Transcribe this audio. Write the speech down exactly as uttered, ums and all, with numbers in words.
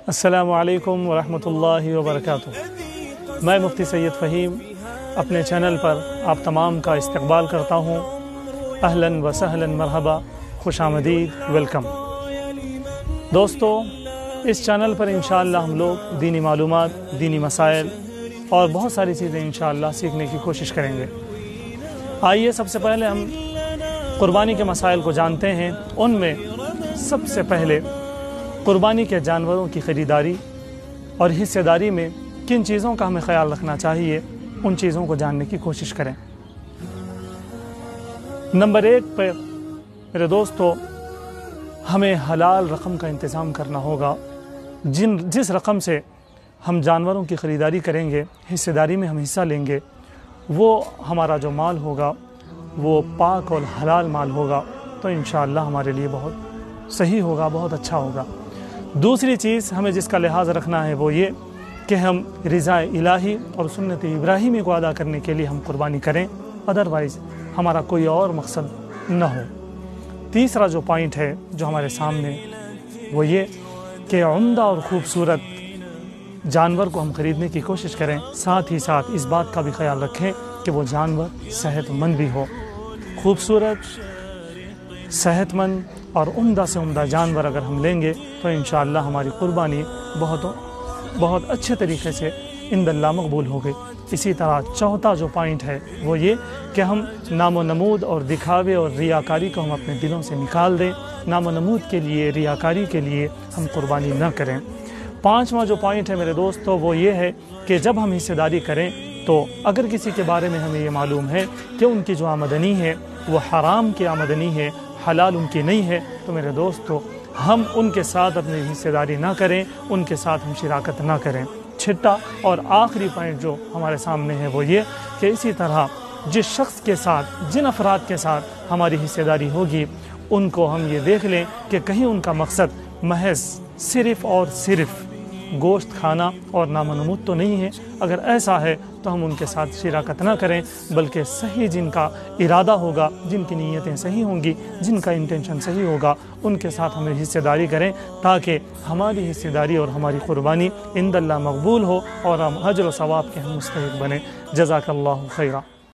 السلام علیکم ورحمۃ اللہ وبرکاتہ۔ میں مفتی سید فہیم اپنے چینل پر آپ تمام کا استقبال کرتا ہوں۔ اہلاً و سہلاً مرحبا، خوش آمدید، ویلکم۔ دوستو، اس چینل پر انشاءاللہ ہم لوگ دینی معلومات، دینی مسائل اور بہت ساری چیزیں انشاءاللہ سیکھنے کی کوشش کریں گے۔ آئیے سب سے پہلے ہم قربانی کے مسائل کو جانتے ہیں۔ ان میں سب سے پہلے قربانی کے جانوروں کی خریداری اور حصہ داری میں کن چیزوں کا ہمیں خیال رکھنا چاہیے، ان چیزوں کو جاننے کی کوشش کریں۔ نمبر ایک پہ میرے دوستو، ہمیں حلال رقم کا انتظام کرنا ہوگا۔ جن جس رقم سے ہم جانوروں کی خریداری کریں گے، حصہ داری میں ہم حصہ لیں گے، وہ ہمارا جو مال ہوگا وہ پاک اور حلال مال ہوگا، تو انشاءاللہ ہمارے لیے بہت صحیح ہوگا، بہت اچھا ہوگا۔ دوسری چیز ہمیں جس کا لحاظ رکھنا ہے وہ یہ کہ ہم رضا الہی اور سنت ابراہیمی کو ادا کرنے کے لیے ہم قربانی کریں، ادروائز ہمارا کوئی اور مقصد نہ ہو۔ تیسرا جو پوائنٹ ہے جو ہمارے سامنے، وہ یہ کہ عمدہ اور خوبصورت جانور کو ہم خریدنے کی کوشش کریں، ساتھ ہی ساتھ اس بات کا بھی خیال رکھیں کہ وہ جانور صحت مند بھی ہو۔ خوبصورت، صحت مند اور عمدہ سے عمدہ جانور اگر ہم لیں گے تو انشاءاللہ ہماری قربانی بہت بہت اچھے طریقے سے عند اللہ مقبول ہوگی۔ اسی طرح چوتھا جو پوائنٹ ہے وہ یہ کہ ہم نام و نمود اور دکھاوے اور ریاکاری کو ہم اپنے دلوں سے نکال دیں۔ نام و نمود کے لیے، ریاکاری کے لیے ہم قربانی نہ کریں۔ پانچواں جو پوائنٹ ہے میرے دوستو وہ یہ ہے کہ جب ہم حصہ داری کریں تو اگر کسی کے بارے میں ہمیں یہ معلوم ہے کہ ان کی جو آمدنی ہے وہ حرام کی آمدنی ہے، حلال ان کی نہیں ہے، تو میرے دوستو ہم ان کے ساتھ اپنی حصہ داری نہ کریں، ان کے ساتھ ہم شراکت نہ کریں۔ چھٹا اور آخری پوائنٹ جو ہمارے سامنے ہے وہ یہ کہ اسی طرح جس شخص کے ساتھ، جن افراد کے ساتھ ہماری حصہ داری ہوگی، ان کو ہم یہ دیکھ لیں کہ کہیں ان کا مقصد محض صرف اور صرف گوشت کھانا اور نام و نمود تو نہیں ہے۔ اگر ایسا ہے تو ہم ان کے ساتھ شراکت نہ کریں، بلکہ صحیح جن کا ارادہ ہوگا، جن کی نیتیں صحیح ہوں گی، جن کا انٹینشن صحیح ہوگا، ان کے ساتھ ہمیں حصہ داری کریں، تاکہ ہماری حصہ داری اور ہماری قربانی عند اللہ مقبول ہو اور ہم اجر و ثواب کے ہم مستحق بنیں۔ جزاک اللہ خیرہ۔